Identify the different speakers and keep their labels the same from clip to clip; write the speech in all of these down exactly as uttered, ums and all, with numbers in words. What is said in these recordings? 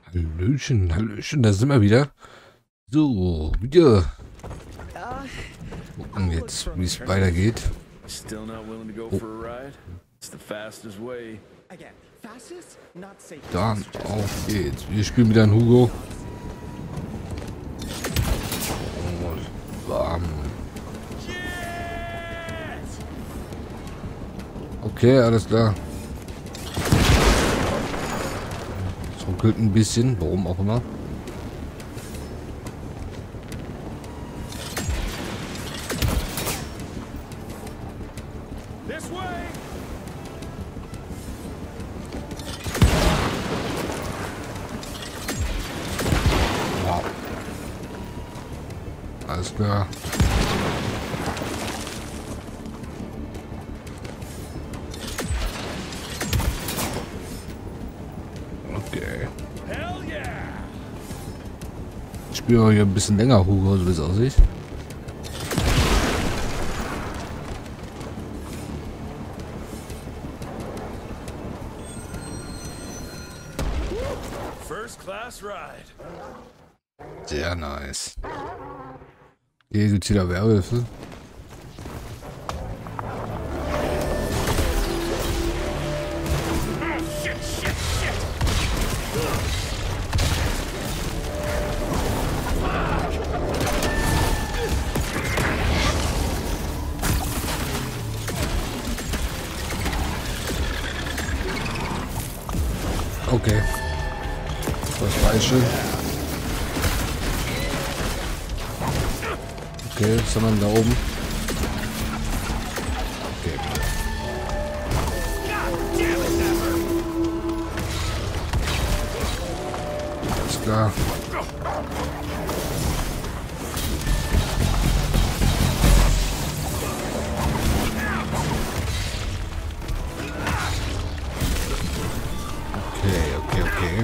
Speaker 1: Hallöchen, Hallöchen, da sind wir wieder. So, wieder gucken jetzt, wie es weitergeht.
Speaker 2: Still not willing to go
Speaker 1: Oh.
Speaker 2: for a ride? It's the fastest way.
Speaker 3: Again, fastest, not safe.
Speaker 1: Dann auf geht's. Wir spielen wieder einen Hugo. Und bam. Okay, alles klar. Es ruckelt ein bisschen, warum auch immer.
Speaker 2: This way!
Speaker 1: Wow. Alles klar. Okay.
Speaker 2: Hell yeah!
Speaker 1: Ich spiele hier ein bisschen länger Hugo, so wie es aussieht.
Speaker 2: First class ride.
Speaker 1: Sehr nice. Hier gibt's wieder Werwölfe.
Speaker 2: Shit, shit, shit!
Speaker 1: Okay. Das Falsche. Okay, was haben wir denn da oben? Okay. Alles klar. Okay, okay, okay.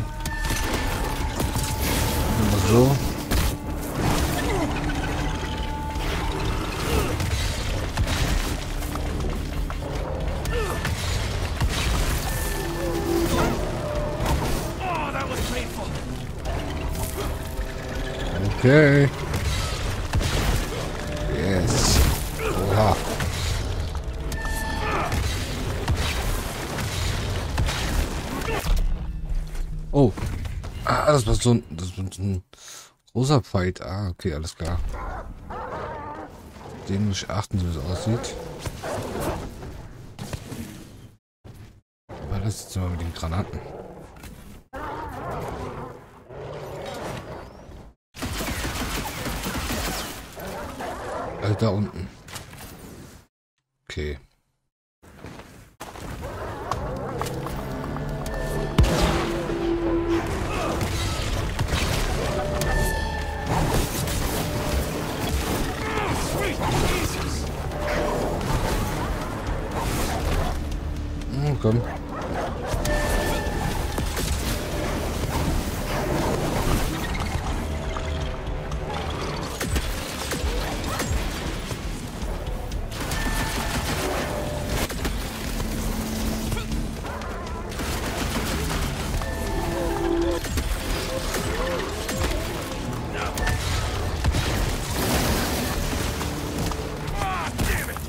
Speaker 1: Immer so.
Speaker 2: Oh, that was painful.
Speaker 1: Okay. Yes. Oha. Oh. Ah, das war so ein, das war so ein großer Fight. Ah, okay, alles klar. Den muss ich achten, so wie es aussieht. Aber das ist jetzt mal mit den Granaten. Also da unten. Okay. Hm, komm.
Speaker 2: Ah, damn it!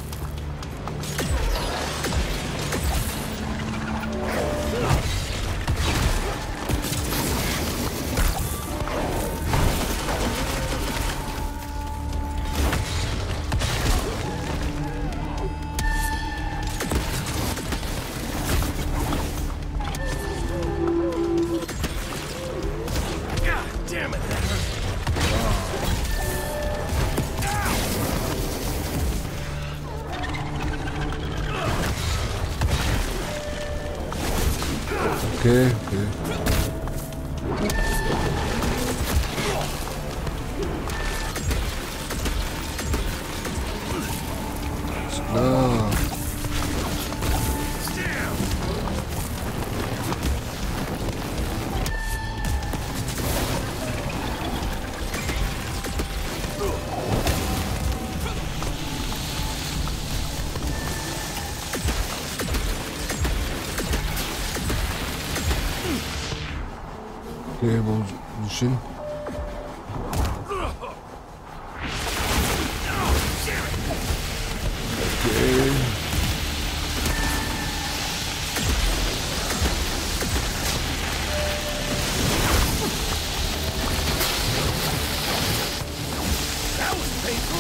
Speaker 2: God damn it, that hurt.
Speaker 1: Okay, okay. Alles klar. Okay, wo muss ich hin? Okay.
Speaker 2: That was painful.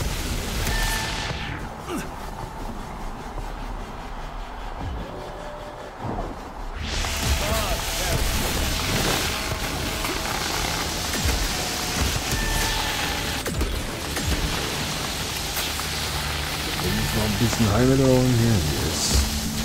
Speaker 1: Noch ein bisschen Heilung hier. Yes.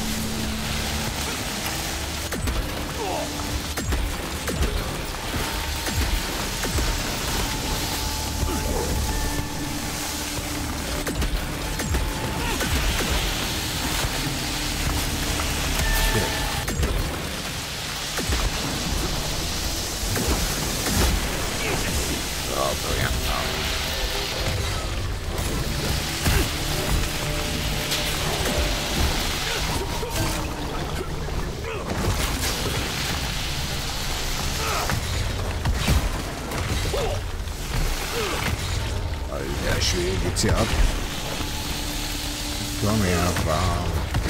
Speaker 1: Alter Schwede, geht's hier ab. Komm her, warm.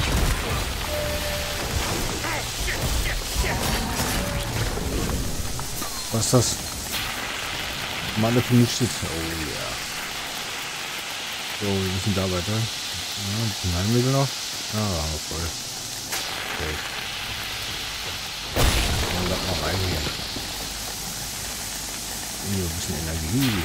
Speaker 1: Was ist das? Male vernichtet. Oh ja. So, wir müssen da weiter. Ja, ein bisschen Heilmittel noch. Ah, voll. Okay. Dann lass mal rein hier. Hier, ein bisschen Energie.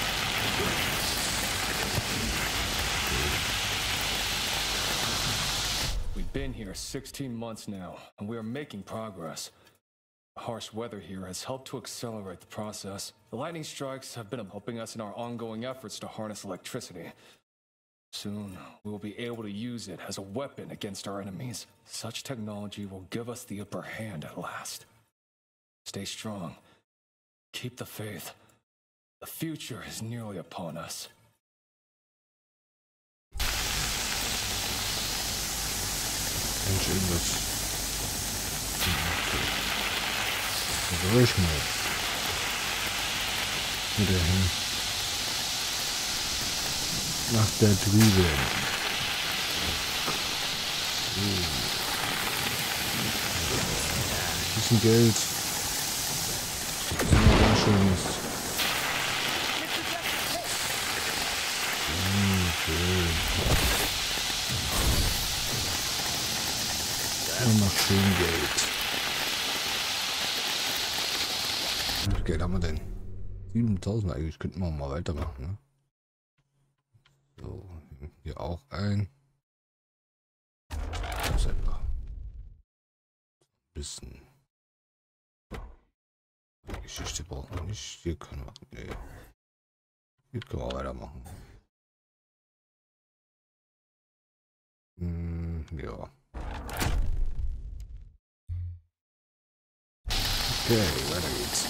Speaker 4: We've been here sixteen months now, and we are making progress. The harsh weather here has helped to accelerate the process. The lightning strikes have been helping us in our ongoing efforts to harness electricity. Soon, we will be able to use it as a weapon against our enemies. Such technology will give us the upper hand at last. Stay strong. Keep the faith. The future is nearly upon us.
Speaker 1: Mensch, irgendwas. Geräuschmal. Wieder hin. Nach der drüben. Uh. Bisschen Geld. Immer schönes. Okay. Immer schön Geld. Wie viel Geld haben wir denn? siebentausend eigentlich. Könnten wir mal weitermachen, ne? So, hier auch ein. Das ist einfach ein bisschen. Die Geschichte brauchen wir nicht. Hier können wir. Nee. Hier können wir weitermachen. Hm, ja. Okay, weiter geht's.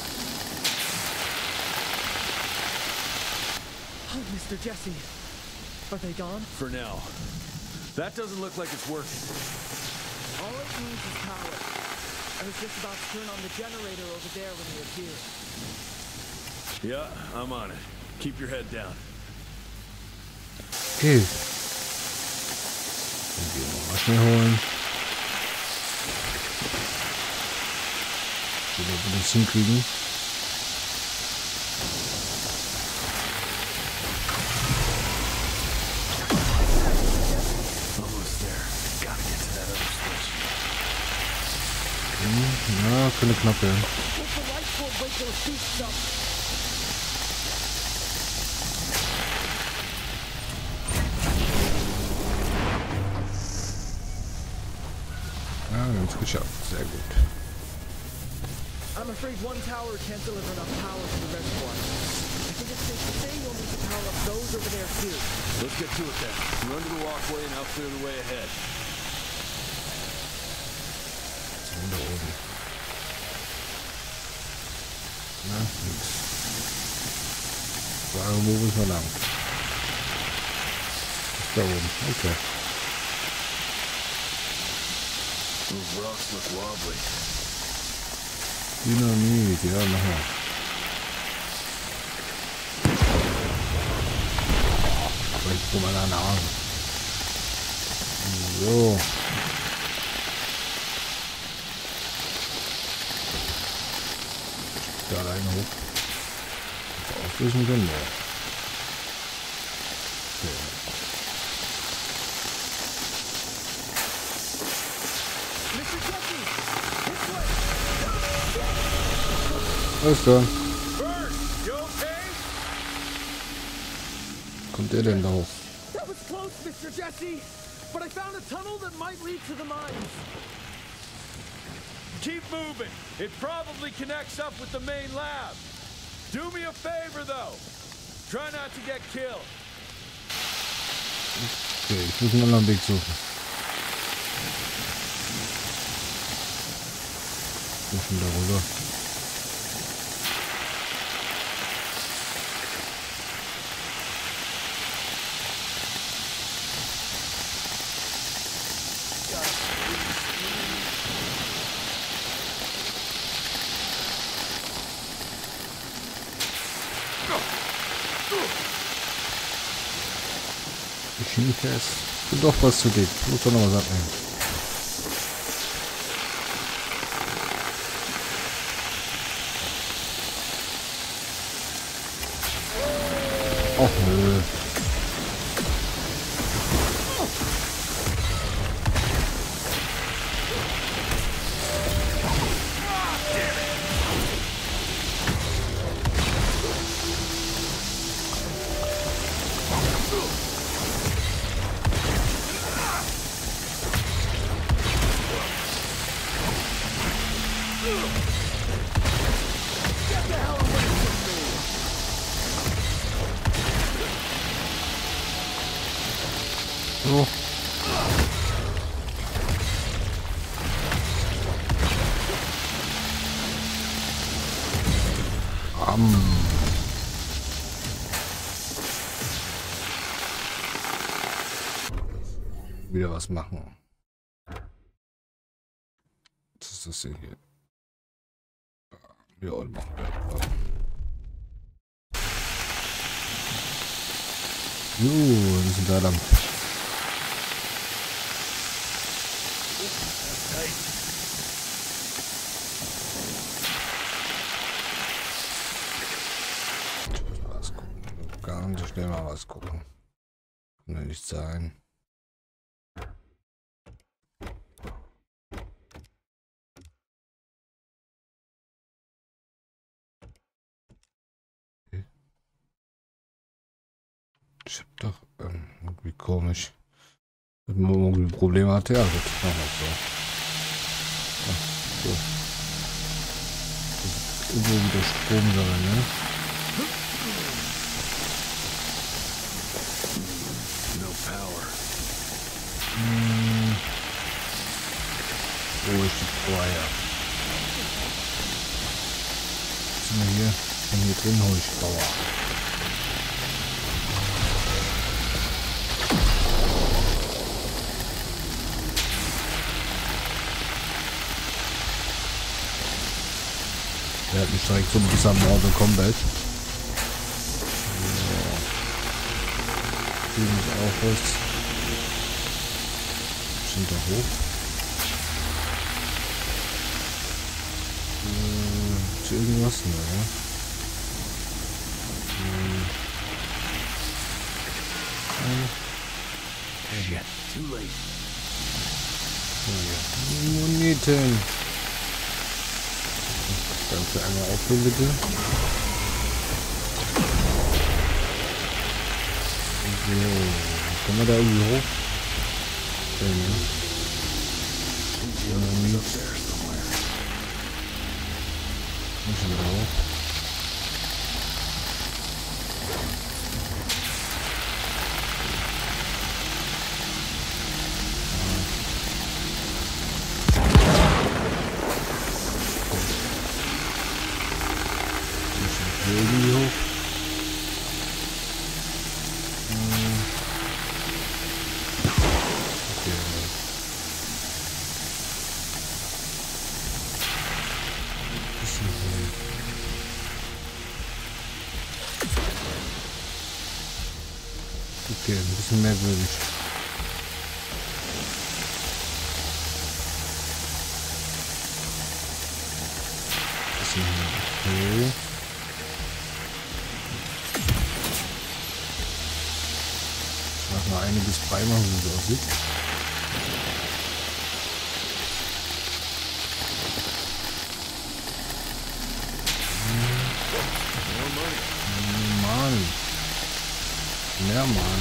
Speaker 3: Oh, Mister Jesse. Are they gone?
Speaker 2: For now. That doesn't look like it's working.
Speaker 3: All it needs is power. I was just about to turn on the generator over there when you appeared.
Speaker 2: Yeah, I'm on it. Keep your head down.
Speaker 1: Okay. Dann gehen wir mal schnell holen. Wie wir das hinkriegen. Ja, könnte knapp werden. Ja, wir haben es geschafft. Sehr gut.
Speaker 3: I'm afraid one tower can't deliver enough power to the reservoir. I think it's safe to say you'll need to power up those over there too.
Speaker 2: Let's get to it then. Run to the walkway and I'll clear the way ahead.
Speaker 1: Da oben. Na, nix. Sagen, wo müssen wir lang? Da oben, okay.
Speaker 2: Those rocks look wobbly.
Speaker 1: Dynamit, ja, mach mal. Vielleicht vor meiner Nase. So. Da alleine hoch. Auflösen können wir. Okay. Alles klar. Kommt der denn da hoch?
Speaker 3: That was close, Mister Jesse, but I found a tunnel that might lead to the mines.
Speaker 2: Keep moving. It probably connects up with the main lab. Do me a favor, though. Try not to get killed.
Speaker 1: Okay, ich muss einen anderen Weg suchen. Ich bin darüber. Ich nicht fest. Du doch was zu dick. Muss doch noch was abnehmen. Och nö. So. Am. Wieder was machen. Was ist das denn hier? Ja, und machen wir. Jo, wir sind da lang. Was gucken. Ganz schnell mal was gucken. Kann ja nicht sein. Okay. Ich hab doch ähm, irgendwie komisch. Wenn man irgendwie Probleme hatte, ja gut, machen wir so. Ach, so. Irgendwo wieder Strom sein, ne?
Speaker 2: No power.
Speaker 1: Hm. Wo ist die Power her? Was sind wir hier? Von hier drin hole ich Power. Der hat mich direkt so ein bisschen Mortal Kombat. Ja. Hier ist auch was. Sind da hoch. Äh, ist irgendwas? Naja. Äh.
Speaker 2: Shit, too late.
Speaker 1: Naja. Moneten. Ganze einmal auffüllen, bitte. So, kommen wir da irgendwie hoch? Ja, ne? Ja, nicht. Müssen wir da hoch? Irgendwie hoch. Hm. Okay. Bisschen Okay, ein bisschen merkwürdig. Bisschen okay. Ich mach mal einiges freimachen, wie es aussieht. Mann. Mehr Mann.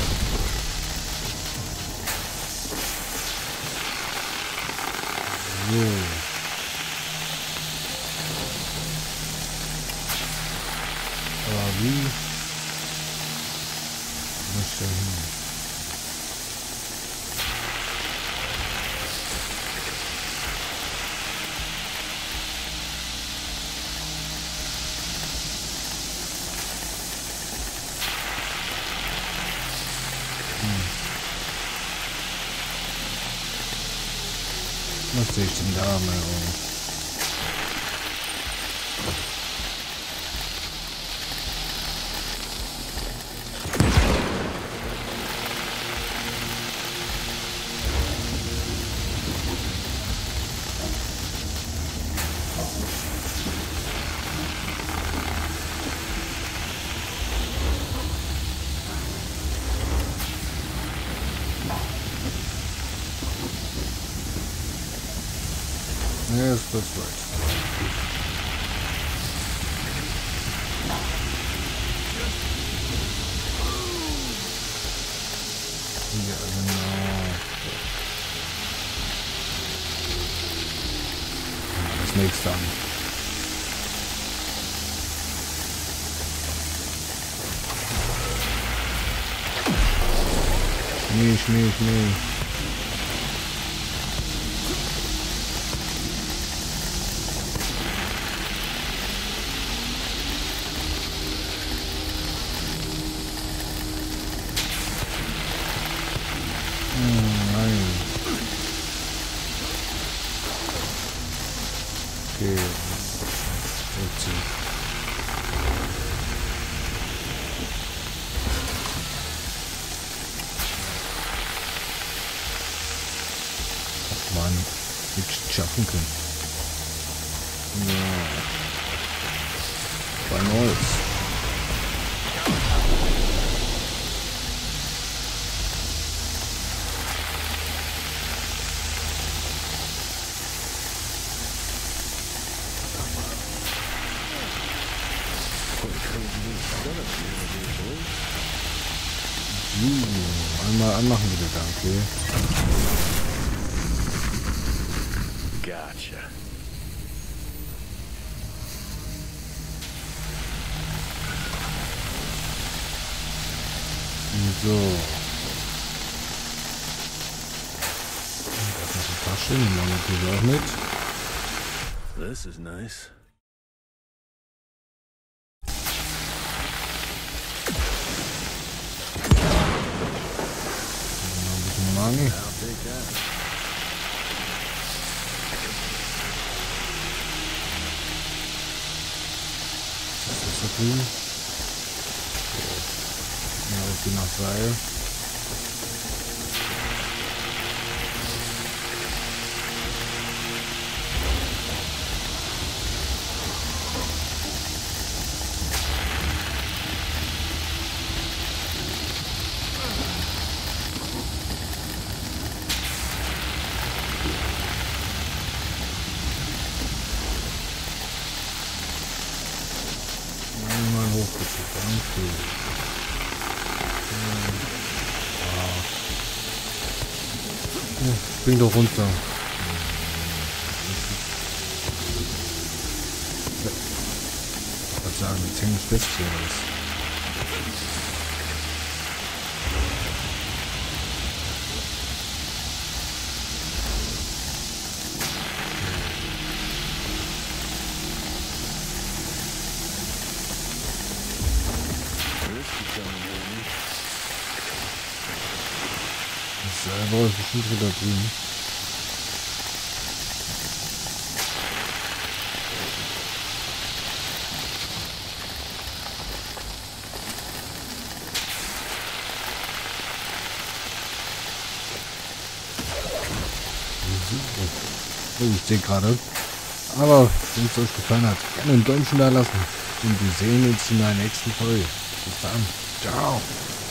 Speaker 1: So. Aber wie? Was ist da hin? Was sehe ich denn da, meine Augen? Yes, that's right. Ja, genau. Das nächste an. Schnee, Schnee, Schnee. Okay. Ach man, nichts schaffen können. Ja. Bei Neues. Einmal anmachen bitte, danke.
Speaker 2: Gotcha.
Speaker 1: So. Da ist noch eine Tasche, die machen wir natürlich auch mit.
Speaker 2: This is nice.
Speaker 1: Money.
Speaker 2: I'll take that.
Speaker 1: Was ist das da drüben? Ja, das geht nach Seil. Einmal hochgezogen. Danke. Ja. Ja, spring doch runter. Ich würde sagen, jetzt hänge ich fest hier raus. Selber ist bestimmt wieder drin. Oh, ich sehe gerade. Aber wenn es euch gefallen hat, gerne ein Däumchen da lassen. Und wir sehen uns in der nächsten Folge. Bis dann. Ciao.